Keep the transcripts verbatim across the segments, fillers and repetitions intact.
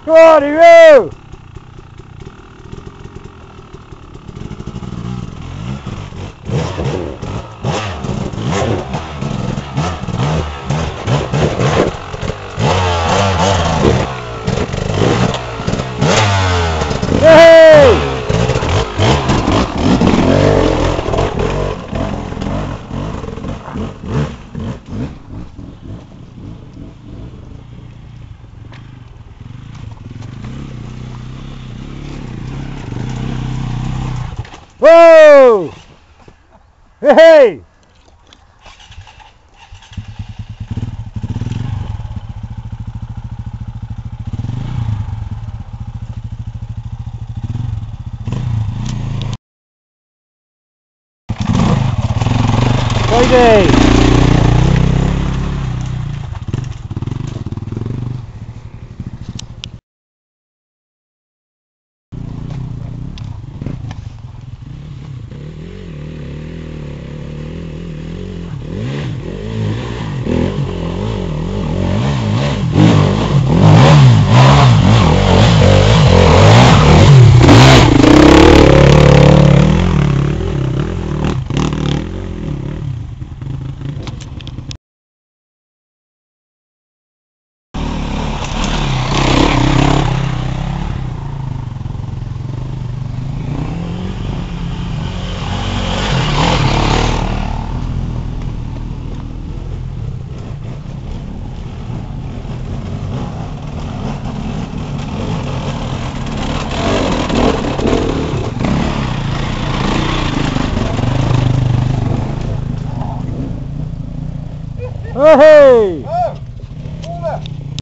Go on, you! Hey! Whoa! Hey! Friday! Oh, hey! Oh, order.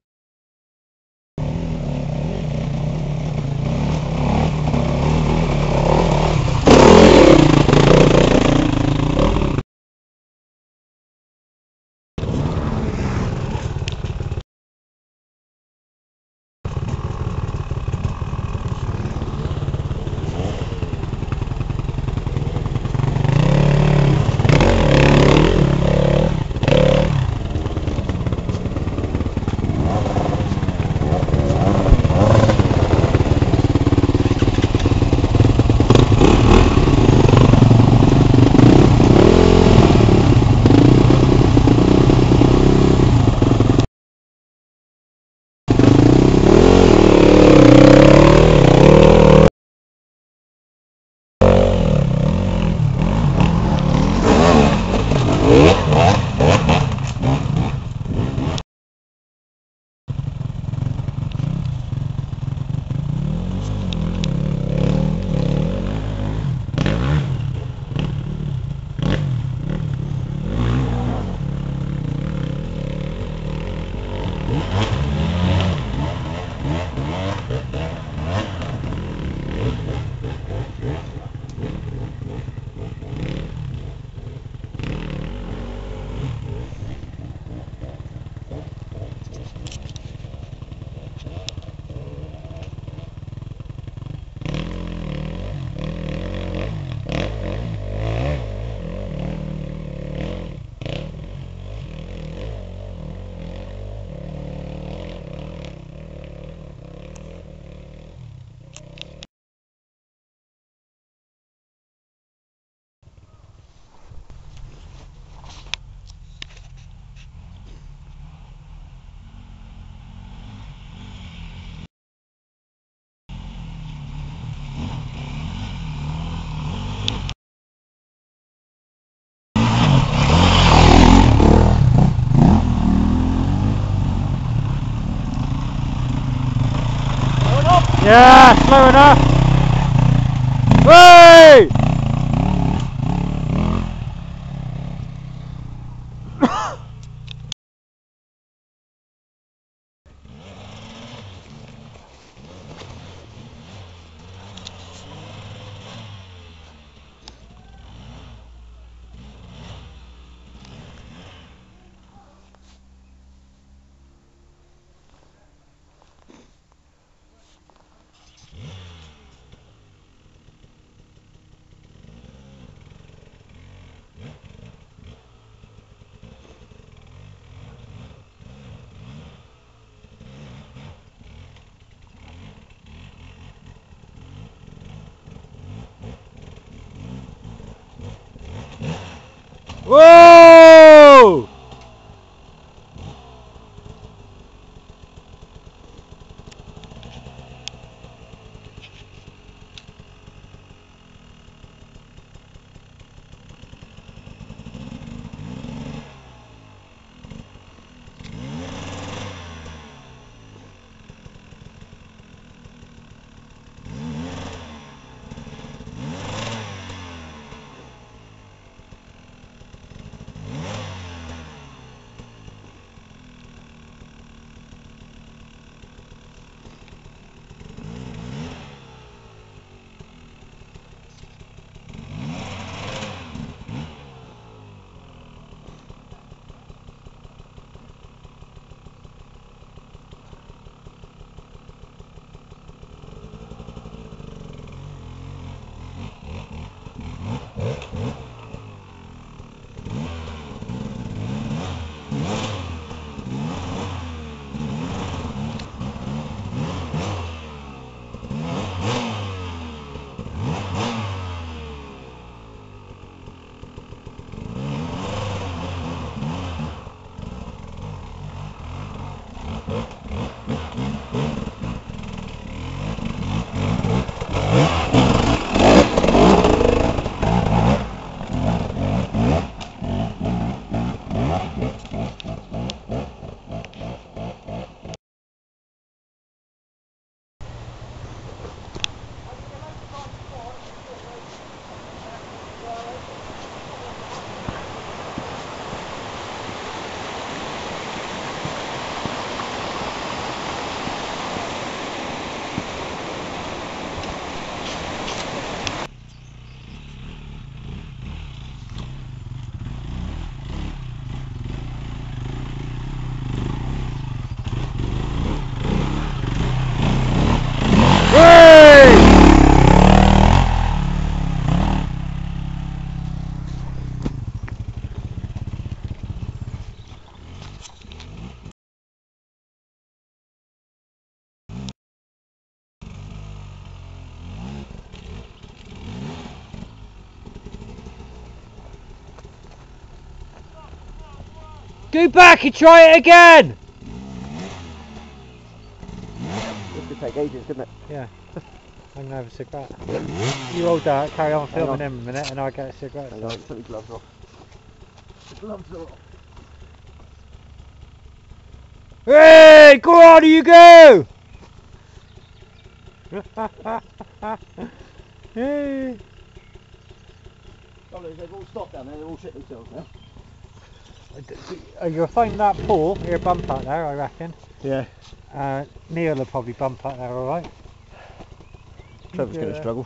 Yeah, slow enough. Hey! Whoa! Go back and try it again! This could take ages, couldn't it? Yeah. I'm gonna have a cigarette. You hold that, carry on filming him a minute and I'll get a cigarette. Hang on, put the gloves off. The gloves off. Hey! Go on, you go! Hey! Oh, they've all stopped down there, they're all shit themselves now. You'll find that pool, he'll bump out there, I reckon. Yeah. Uh, Neil will probably bump out there, alright? Trevor's going to struggle.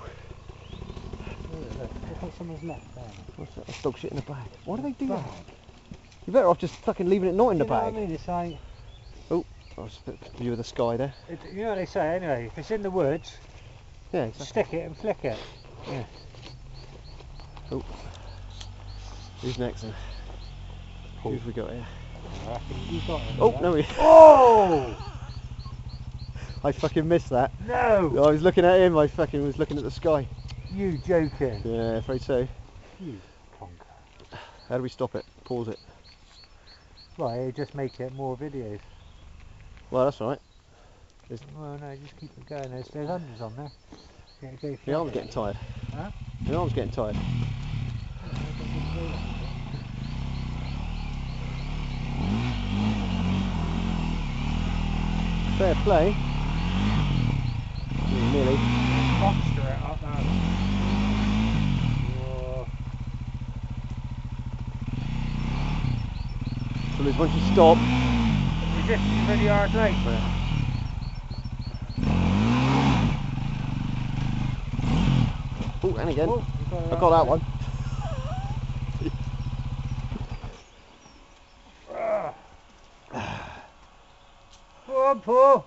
Look at someone's neck there. What's that? That's dog shit in the bag. Why do they do that? You're better off just fucking leaving it not in the you know bag. What I mean? It's like, oh, I was a bit view of the sky there. It, you know what they say anyway, if it's in the woods, yeah, exactly. Stick it and flick it. Yeah. Oh. Who's next then? Who have we got here? You got him, oh, right? no. We Oh! I fucking missed that. No! I was looking at him, I fucking was looking at the sky. You joking? Yeah, afraid so. You conker. How do we stop it? Pause it. Right, just make it more videos. Well, that's alright. Well, no, just keep it going. There's, there's hundreds on there. Yeah, go The arm's getting tired. Huh? The arm's getting tired. Fair play. Mm, nearly. Monster it up now. Whoa. So there's once you stop. Is this really hard late? Yeah. Oh, and again. Oh, I got that one. Go on, Paul.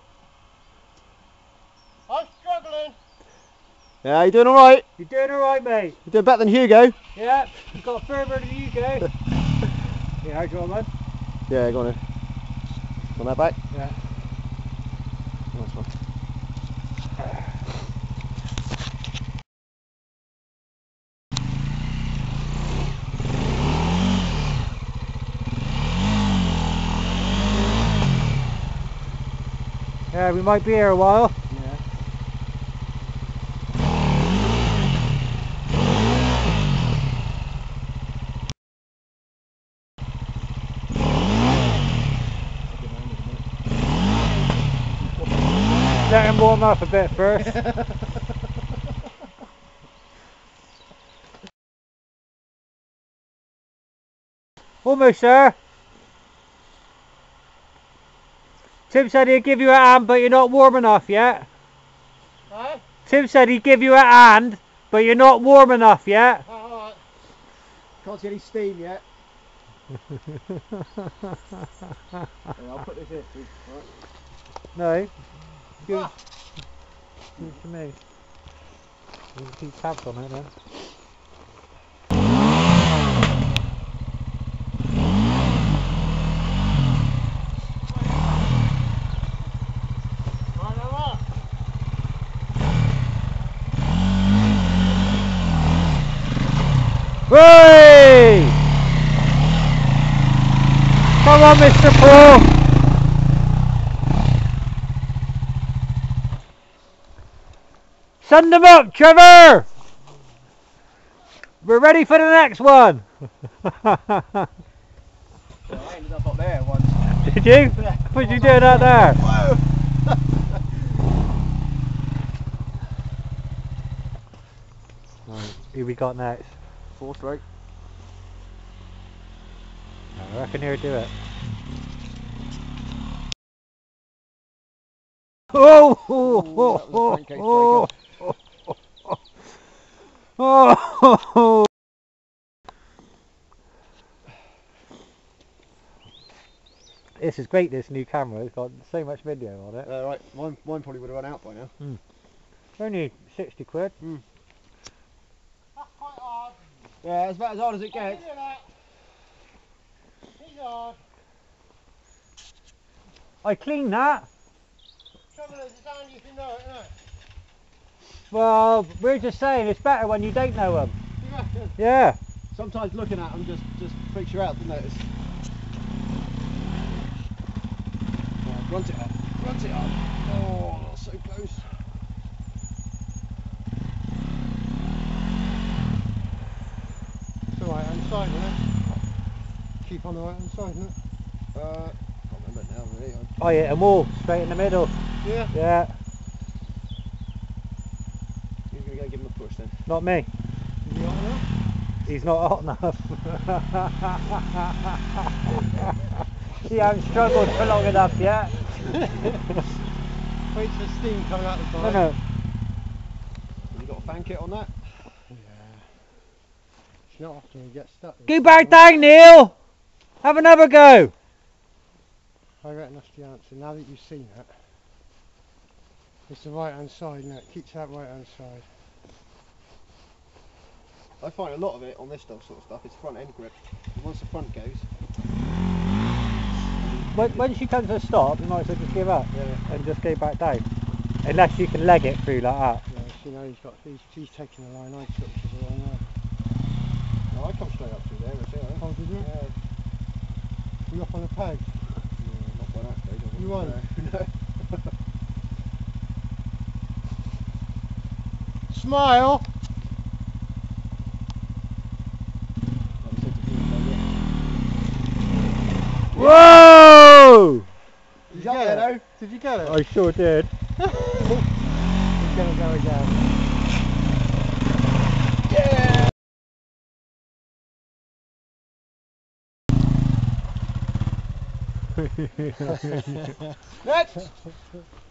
I'm struggling. Yeah, you doing alright? You're doing alright, mate. You're doing better than Hugo. Yeah, you got further than you go. Yeah, go on, man. Yeah, go on then. On that back? Yeah. Nice one. Yeah, we might be here a while. Yeah. Let him warm up a bit first. Almost there. Tim said he'd give you a hand, but you're not warm enough yet. Hey? Tim said he'd give you a hand, but you're not warm enough yet. Oh, alright. Can't see any steam yet. Yeah, I'll put this here, please. Right. No. Give, Ah. give it to me. You can keep tabs on it then. Hey! Come on, Mister Paul! Send them up, Trevor! We're ready for the next one! Well, I ended up up there once. Did you? What were you doing out there? Whoa! Right, who we got next? Fourth right. I reckon he'll do it. Oh! Oh! Oh! Oh! Oh! Oh! This is great, this new camera. It's got so much video on it. Uh, right, mine, mine probably would have run out by now. Mm. Only sixty quid. Mm. That's quite hard. Yeah, it's about as hard as it I can gets. do that. He's hard. I cleaned that. Trouble is, it's only if you know it, isn't it? Well, we're just saying it's better when you don't know them. You reckon? Yeah. Sometimes looking at them just, just freaks you out, doesn't it? It's... Right, grunt it up, grunt it up. Oh, that's so close. It's the right hand side, isn't it? Keep on the right hand side, isn't it? Uh, I can't remember it now, really. I hit them all straight in the middle. Yeah. Yeah. Who's going to go give him a push then? Not me. Is he hot enough? He's not hot enough. He hasn't struggled for long enough yet. Wait for steam coming out the No, bike. no. Have you got a fan kit on that? Yeah. It's not often you get stuck. with Go it. back down, Neil. Have another go. I reckon that's the answer. Now that you've seen it, it's the right hand side, isn't it? Keeps that right hand side. I find a lot of it on this stuff, sort of stuff, it's front end grip. And once the front goes, When, when she comes to a stop, you might as well just give up yeah. and just go back down. Unless you can leg it through like that. Yeah, see now he's got, he's, he's taking the line, I took to the wrong way. No, I come straight up through there, I see that. Oh, did you? Yeah. You up on the peg? Yeah, not by that stage. I You wouldn't, won't? no. Smile! Like I said to you, yeah. Whoa! Did you He's up get there it? though. Did you get it? I sure did. He's gonna go again. Yeah! Next!